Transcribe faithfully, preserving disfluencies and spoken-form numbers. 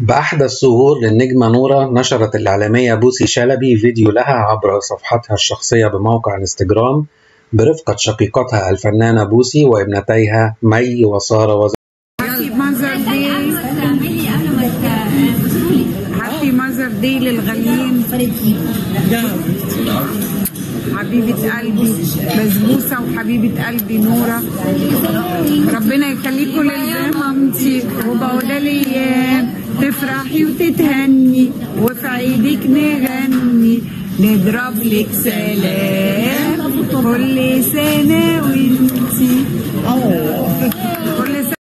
بأحدث ظهور للنجمة نورة، نشرت الإعلامية بوسي شلبي فيديو لها عبر صفحتها الشخصية بموقع انستجرام برفقة شقيقتها الفنانة بوسي وابنتيها مي وسارة وزينب. هابي ماذر داي، هابي ماذر داي للغاليين، حبيبة قلبي بسبوسة وحبيبة قلبي نورة، ربنا يخليكوا لمامتي وبعودة الايام تفرحي وتتهني وفي عيدك نغني نضرب لك سلام كل سنة وانتي.